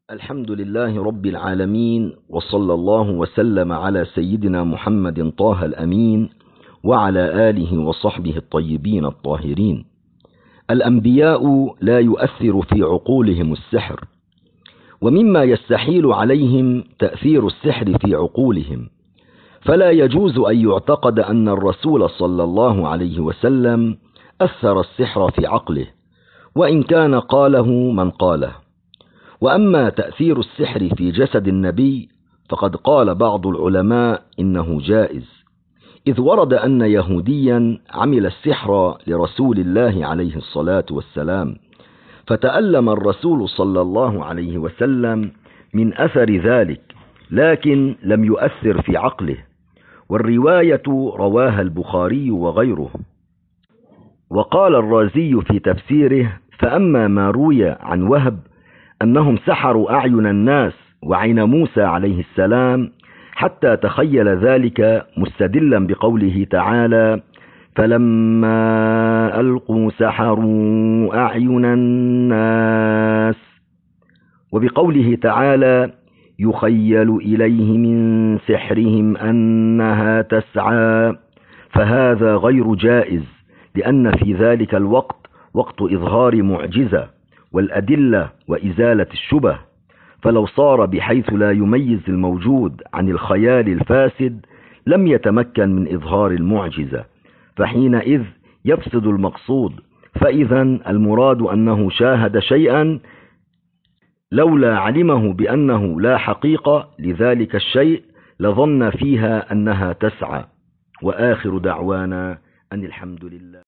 الحمد لله رب العالمين، وصلى الله وسلم على سيدنا محمد طه الأمين وعلى آله وصحبه الطيبين الطاهرين. الأنبياء لا يؤثر في عقولهم السحر، ومما يستحيل عليهم تأثير السحر في عقولهم، فلا يجوز أن يعتقد أن الرسول صلى الله عليه وسلم أثر السحر في عقله، وإن كان قاله من قاله. وأما تأثير السحر في جسد النبي فقد قال بعض العلماء إنه جائز، إذ ورد أن يهوديا عمل السحر لرسول الله عليه الصلاة والسلام، فتألم الرسول صلى الله عليه وسلم من أثر ذلك، لكن لم يؤثر في عقله. والرواية رواها البخاري وغيره. وقال الرازي في تفسيره: فأما ما روي عن وهب أنهم سحروا أعين الناس وعين موسى عليه السلام حتى تخيل ذلك، مستدلا بقوله تعالى: فلما ألقوا سحروا أعين الناس، وبقوله تعالى: يخيل إليه من سحرهم أنها تسعى، فهذا غير جائز، لأن في ذلك الوقت وقت إظهار معجزة والأدلة وإزالة الشبه، فلو صار بحيث لا يميز الموجود عن الخيال الفاسد لم يتمكن من إظهار المعجزة، فحينئذ يفسد المقصود. فإذا المراد أنه شاهد شيئا لولا علمه بأنه لا حقيقة لذلك الشيء لظن فيها أنها تسعى. وآخر دعوانا أن الحمد لله.